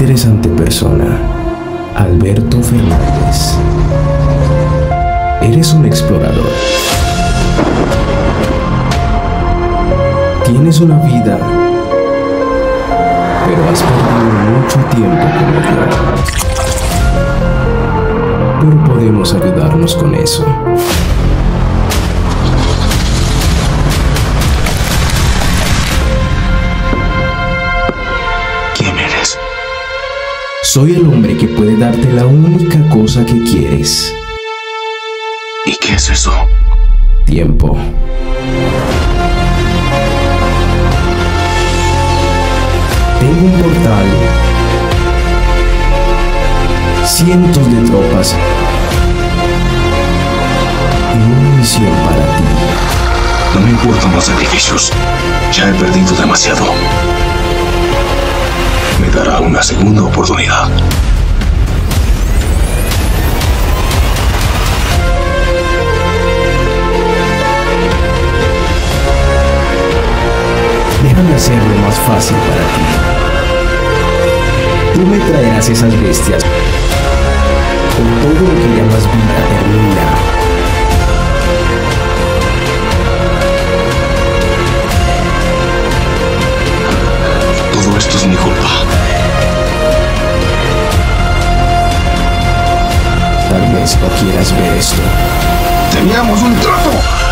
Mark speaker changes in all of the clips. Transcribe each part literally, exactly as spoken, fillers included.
Speaker 1: interesante persona, Alberto Fernández. Eres un explorador. Tienes una vida, pero has perdido mucho tiempo como yo. Pero podemos ayudarnos con eso.
Speaker 2: ¿Quién eres?
Speaker 1: Soy el hombre que puede darte la única cosa que quieres.
Speaker 2: ¿Y qué es eso?
Speaker 1: Tiempo. Tengo un portal, cientos de tropas y una misión para ti.
Speaker 2: No me importan los sacrificios. Ya he perdido demasiado. Me dará una segunda oportunidad.
Speaker 1: Déjame hacerlo más fácil para ti. Tú me traerás esas bestias con todo lo que llamas vida termina.
Speaker 2: Todo esto es mi culpa.
Speaker 1: Tal vez no quieras ver esto.
Speaker 2: Teníamos un trato.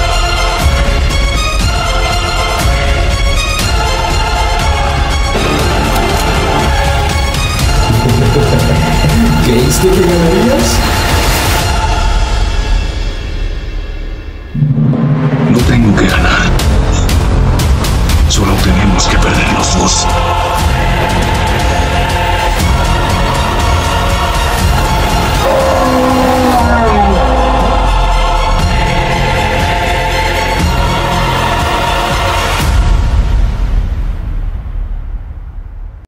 Speaker 1: ¿Creíste que ganarías?
Speaker 2: No tengo que ganar. Solo tenemos que perder los dos.